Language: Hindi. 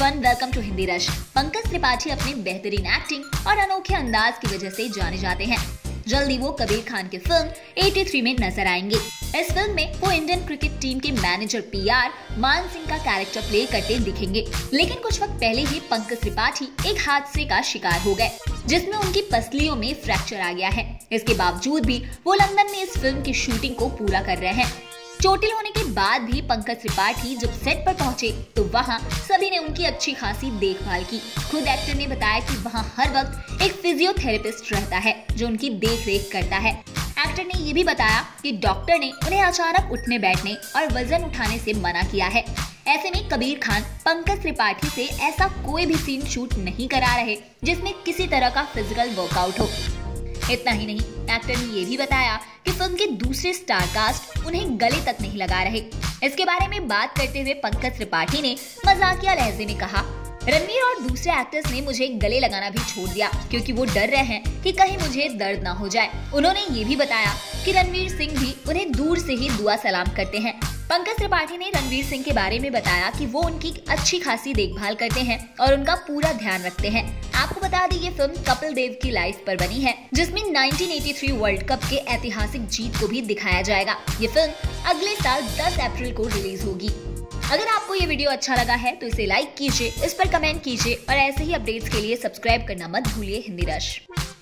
Everyone, welcome to Hindi rush. Pankaj Tripathi अपने बेहतरीन एक्टिंग और अनोखे अंदाज की वजह से जाने जाते हैं। जल्दी वो कबीर खान की फिल्म 83 में नजर आएंगे। इस फिल्म में वो इंडियन क्रिकेट टीम के मैनेजर पीआर मान सिंह का कैरेक्टर प्ले करते दिखेंगे। लेकिन कुछ वक्त पहले ही पंकज त्रिपाठी एक हादसे का शिकार हो गए, जिसमें उनकी पसलियों में फ्रैक्चर आ गया है। इसके बावजूद भी वो लंदन में इस फिल्म की शूटिंग को पूरा कर रहे हैं। चोटिल होने के बाद भी पंकज त्रिपाठी जब सेट पर पहुंचे तो वहां सभी ने उनकी अच्छी खासी देखभाल की। खुद एक्टर ने बताया कि वहां हर वक्त एक फिजियोथेरेपिस्ट रहता है जो उनकी देखरेख करता है। एक्टर ने ये भी बताया कि डॉक्टर ने उन्हें अचानक उठने बैठने और वजन उठाने से मना किया है। ऐसे में कबीर खान पंकज त्रिपाठी से ऐसा कोई भी सीन शूट नहीं करा रहे जिसमें किसी तरह का फिजिकल वर्कआउट हो। इतना ही नहीं, एक्टर ने ये भी बताया कि फिल्म के दूसरे स्टार कास्ट उन्हें गले तक नहीं लगा रहे। इसके बारे में बात करते हुए पंकज त्रिपाठी ने मजाकिया लहजे में कहा, रणवीर और दूसरे एक्टर्स ने मुझे गले लगाना भी छोड़ दिया क्योंकि वो डर रहे हैं कि कहीं मुझे दर्द ना हो जाए। उन्होंने ये भी बताया कि रणवीर सिंह भी उन्हें दूर से ही दुआ सलाम करते हैं। पंकज त्रिपाठी ने रणवीर सिंह के बारे में बताया कि वो उनकी अच्छी खासी देखभाल करते हैं और उनका पूरा ध्यान रखते हैं। आपको बता दें, ये फिल्म कपिल देव की लाइफ पर बनी है, जिसमें 1983 वर्ल्ड कप के ऐतिहासिक जीत को भी दिखाया जाएगा। ये फिल्म अगले साल 10 अप्रैल को रिलीज होगी। अगर आपको ये वीडियो अच्छा लगा है तो इसे लाइक कीजिए, इस पर कमेंट कीजिए और ऐसे ही अपडेट्स के लिए सब्सक्राइब करना मत भूलिए हिंदी रश।